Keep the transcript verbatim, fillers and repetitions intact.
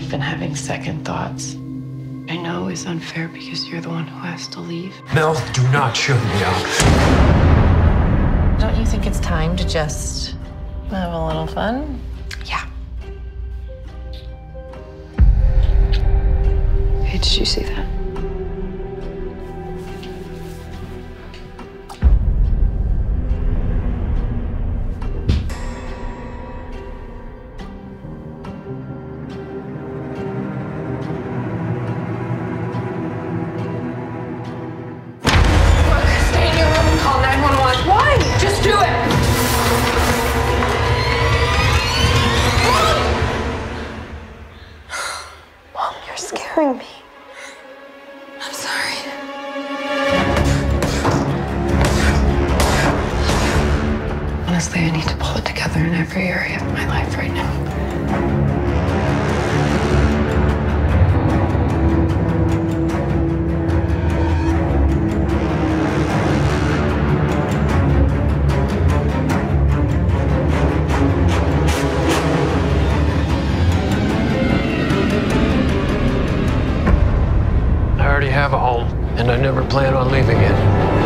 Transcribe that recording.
been having second thoughts. I know it's unfair because you're the one who has to leave. Mel, do not shut me out. Don't you think it's time to just have a little fun? Yeah. Hey, did you see that? You're scaring me. I'm sorry. Honestly, I need to pull it together in every area of my life right now. I already have a home, and I never plan on leaving it.